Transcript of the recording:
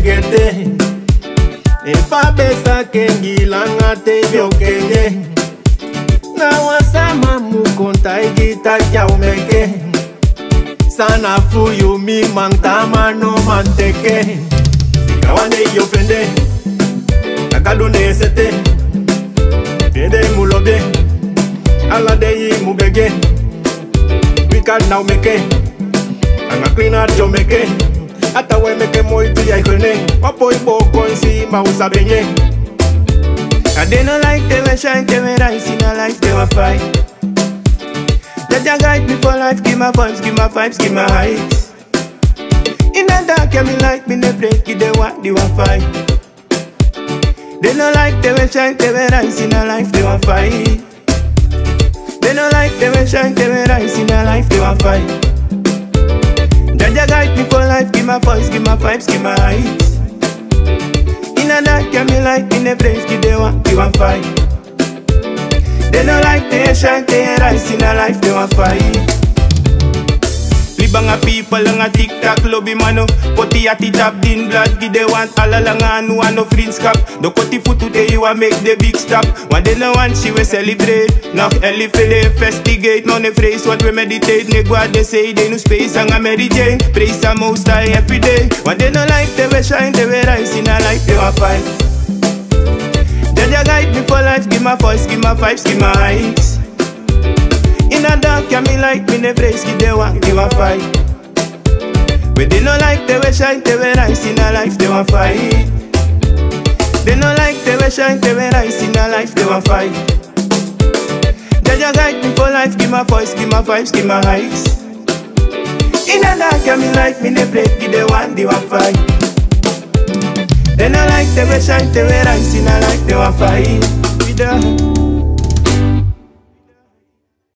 kete. Efa besa kengi langa te biokenye. Na wasama mukonta igita kya umeke. Sana fuyu mi mantama no manteke. Kawane yofende. Nakadone sete. Fende mulobe. Alade yi mubege. We can now make it. Anga clean out your make it. Ata we make moi tu ya ikone. Wapo ibo koinsi ma usabenye. I they no like they we shine, they we rise in a life, they were fight. Let your guide me for life, give my vibes, give my vibes, give my heights. In the dark, yeah, me like me ne break, give they what they were fight. They no like they we shine, they we rise in a life, they were fight. They no like they we shine, they we rise in a life, they were fight. Let your guide me for life, give my voice, give my vibes, give my heights. In a dark, yeah, me like in the brains, give they want fight. They don't like they shine, they rise in a life, they want fight. Libanga people lang a TikTok lobby mano. Poti ati tap din blood, give they want ala lang anu ano friends cap. Do koti futu te you a make the big stop. One day no one she will celebrate. Now early for the investigate. No ne phrase what we meditate. Ne what they say they no space and a Mary Jane. Praise the most high every day. One day no like they will shine, they will rise in a life, they want fight. Then you guide me for life, give my voice, give my vibes, give my eyes. In a dark, yeah, me like me never race, give they want fight. But they no like they will shine, they will rise in a life, they want fight. They no like they will shine, they will rise in a life, they want fight. Then you guide me for life, give my voice, give my vibes, give my eyes. In a dark, yeah, me like me never break, give they want fight. They no like they will shine, they will rise in a life, they want fight.